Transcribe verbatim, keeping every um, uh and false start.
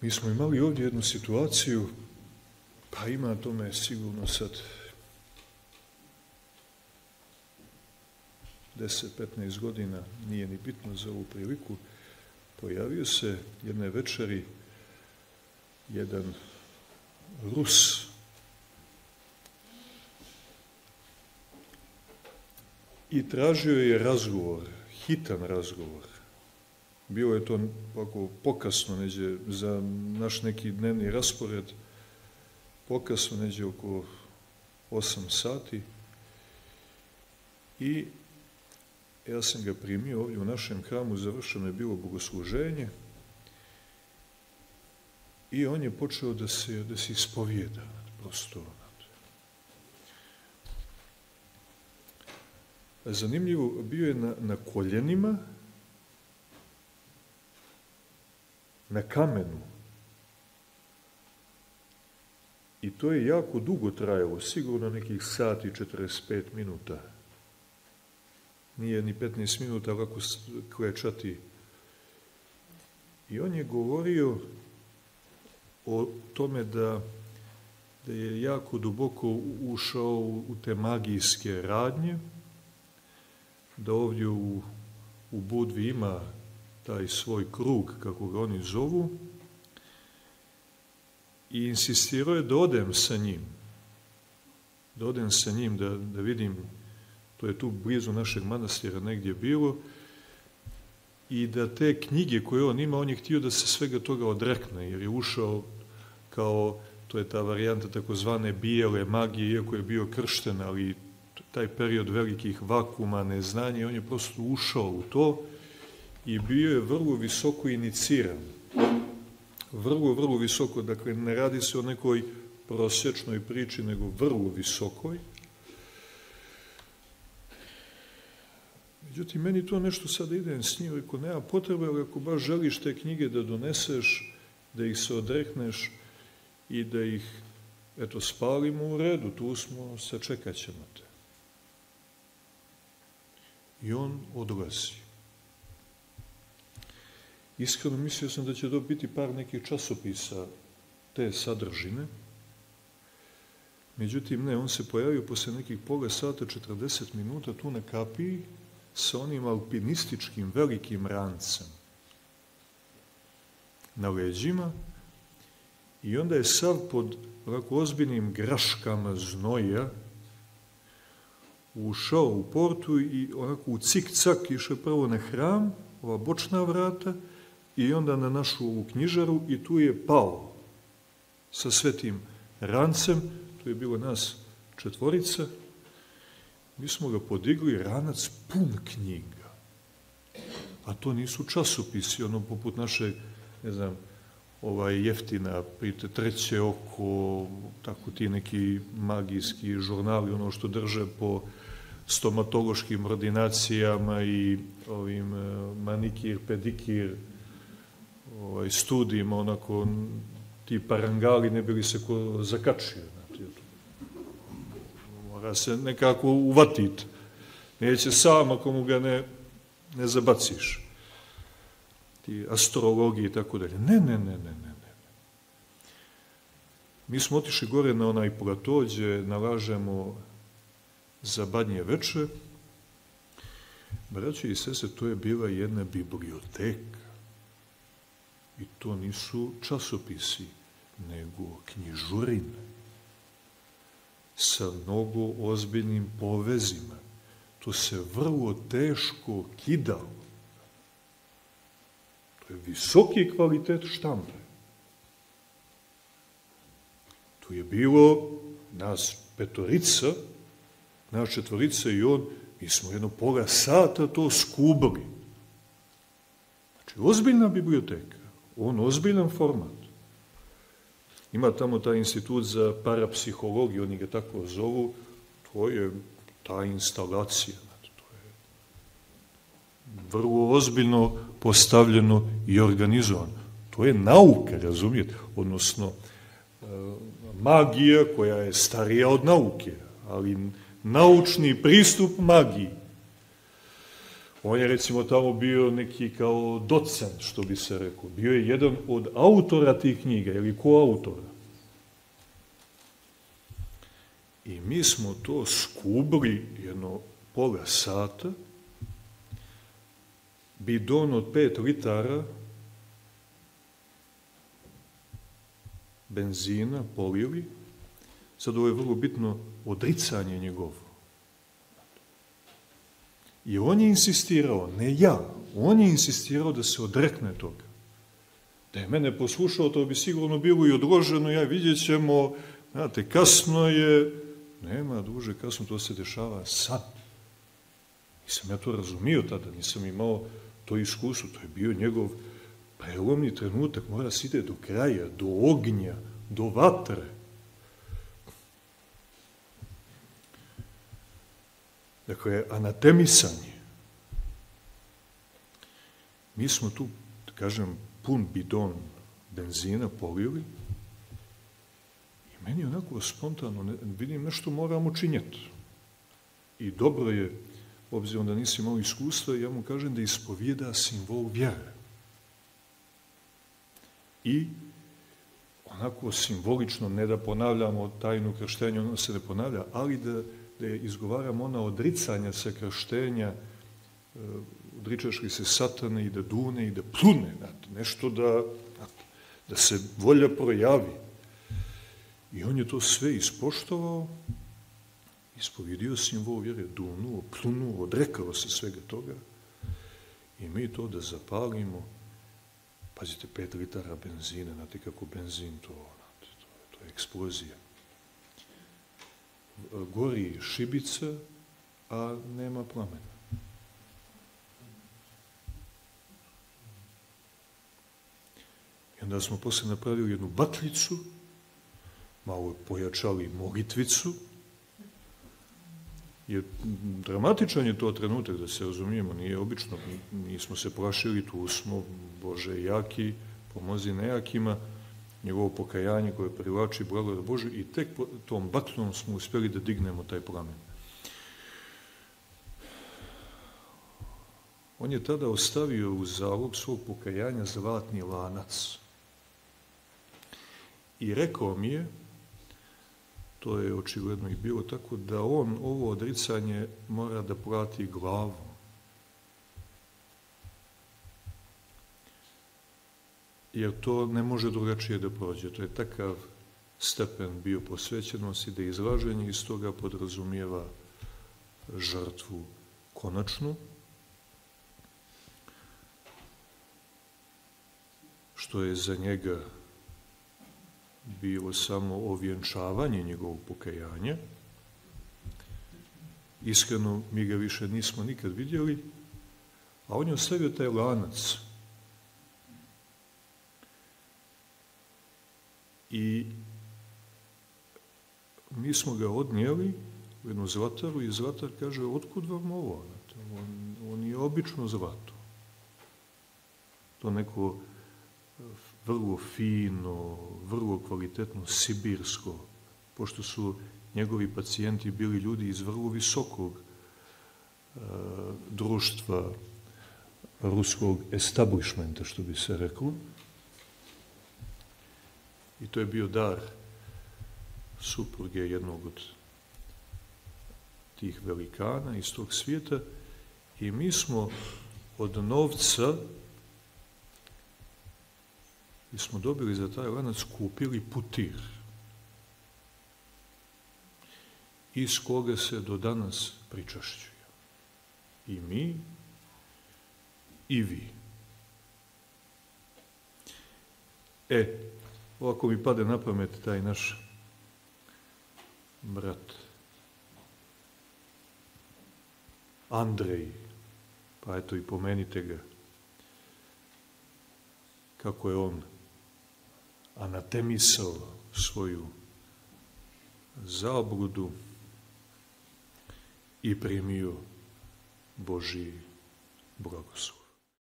Mi smo imali ovdje jednu situaciju, pa ima tome sigurno sad deset do petnaest godina, nije ni bitno za ovu priliku, pojavio se jedne večeri jedan Rus, i tražio je razgovor, hitan razgovor. Bilo je to ovako pokasno, neđe za naš neki dnevni raspored, pokasno neđe oko osam sati. I ja sam ga primio ovdje u našem hramu, završeno je bilo bogosluženje i on je počeo da se, da se ispovijeda prosto. Zanimljivo, bio je na, na koljenima, na kamenu. I to je jako dugo trajalo, sigurno nekih sat i četrdeset pet minuta. Nije ni petnaest minuta ovako klečati. I on je govorio o tome da, da je jako duboko ušao u te magijske radnje, da ovdje u, u Budvi ima taj svoj krug, kako ga oni zovu, i insistirao je da odem sa njim, da odem sa njim, da, da vidim, to je tu blizu našeg manastira negdje bilo, i da te knjige koje on ima, on je htio da se svega toga odrekne, jer je ušao kao, to je ta varijanta takozvane bijele magije, iako je bio kršten, ali taj period velikih vakuma, neznanja, on je prosto ušao u to i bio je vrlo visoko iniciran. Vrlo, vrlo visoko, dakle, ne radi se o nekoj prosječnoj priči, nego vrlo visokoj. Međutim, meni to nešto sada idem s njim, ako nema potrebe, ali ako baš želiš te knjige da doneseš, da ih se odrekneš i da ih, eto, spalimo u redu, tu smo, sačekat ćemo te. I on odlazi. Iskreno mislio sam da će to biti par nekih časopisa te sadržine. Međutim, ne, on se pojavio posle nekih pola sata, četrdeset minuta tu na kapiji sa onim alpinističkim velikim rancem na leđima i onda je sav pod ovako ozbiljnim graškama znoja ušao u portu i onako u cik-cak išao prvo na hram, ova bočna vrata, i onda na našu ovu knjižaru i tu je pao sa svetim rancem, tu je bilo nas četvorica, mi smo ga podigli, ranac pun knjiga, a to nisu časopisi, ono poput naše, ne znam, ovaj jeftina, prijete, Treće oko, tako ti neki magijski žurnali, ono što drže po stomatološkim ordinacijama i ovim manikir, pedikir, ovaj, studijima, onako, ti parangali ne bili se ko zakačio. Mora se nekako uvatiti. Neće sam ako mu ga ne, ne zabaciš. Ti astrologiji i tako dalje. Ne, ne, ne, ne, ne. Mi smo otišli gore na onaj plato gdje nalažemo za badnje veče. Braće i sestre, to je bila jedna biblioteka. I to nisu časopisi, nego knjižurine sa mnogo ozbiljnim povezima. To se vrlo teško kidalo. To je visoki kvalitet štampe. Tu je bilo nas petorica, nas četvorica i on, mi smo jedno pola sata to skubali. Znači, ozbiljna biblioteka, on ozbiljan format. Ima tamo taj institut za parapsihologiju, oni ga tako zovu, to je ta instalacija. To je vrlo ozbiljno postavljeno i organizovano. To je nauka, razumijete? Odnosno, magija koja je starija od nauke, ali naučni pristup magiji. On je recimo tamo bio neki kao docent, što bi se rekao. Bio je jedan od autora tih knjiga, ili koautora. I mi smo to skubli jedno pola sata, bidon od pet litara benzina polili. Sad ovo je vrlo bitno odricanje njegovo. I on je insistirao, ne ja, on je insistirao da se odrekne toga. Da je mene poslušao, to bi sigurno bilo i odloženo, ja vidjet ćemo, znate, kasno je, nema duže, kasno, to se dešava sad. Nisam ja to razumio tada, nisam imao to iskustvo, to je bio njegov prelomni trenutak, mora se ide do kraja, do ognja, do vatre. Dakle, anatemisanje. Mi smo tu, da kažem, pun bidon benzina polili i meni onako spontano, ne, vidim nešto moramo činjeti. I dobro je, obzirom da nisi imao iskustva, ja mu kažem da ispovijeda simbol vjere. I onako simbolično, ne da ponavljamo tajnu krštenja, ono se ne ponavlja, ali da da je izgovaramo ona odricanja sa krštenja, odričaš li se satane i da dune i da plune, nešto da, da se volja projavi. I on je to sve ispoštovao, ispovidio simbol vjere, dunuo, plunuo, odrekao se svega toga i mi to da zapalimo, pazite, pet litara benzina, znate kako benzin to, znate, to, to je eksplozija. Gori šibica, a nema plamena. I onda smo posle napravili jednu bakljicu, malo pojačali molitvicu, jer dramatičan je to trenutak, da se razumijemo, nije obično, nismo se plašili, tu smo, Bože, jaki, pomozi nejakima, njegovo pokajanje koje privlači blagodat Božju i tek tom bakljom smo uspjeli da dignemo taj plamen. On je tada ostavio u zalog svog pokajanja zlatni lanac. I rekao mi je, to je očigledno i bilo tako, da on ovo odricanje mora da plati glavom. Jer to ne može drugačije da prođe. To je takav stepen bio posvećenosti da izlaženje iz toga podrazumijeva žrtvu konačnu, što je za njega bilo samo ovjenčavanje njegovog pokajanja. Iskreno, mi ga više nismo nikad vidjeli, a on je ostavio taj lanac. I mi smo ga odnijeli u jednu zlataru i zlatar kaže, otkud vam ovo? On, on je obično zlato. To neko vrlo fino, vrlo kvalitetno, sibirsko, pošto su njegovi pacijenti bili ljudi iz vrlo visokog e, društva, ruskog establishmenta, što bi se reklo. I to je bio dar supruge jednog od tih velikana iz tog svijeta. I mi smo od novca, mi smo dobili za taj lanac, kupili putir, iz koga se do danas pričašćuje. I mi, i vi. E, ovako mi pade na pamet taj naš brat Andrej, pa eto i pomenite ga, kako je on anatemisao svoju zabludu i primio Božji blagoslov.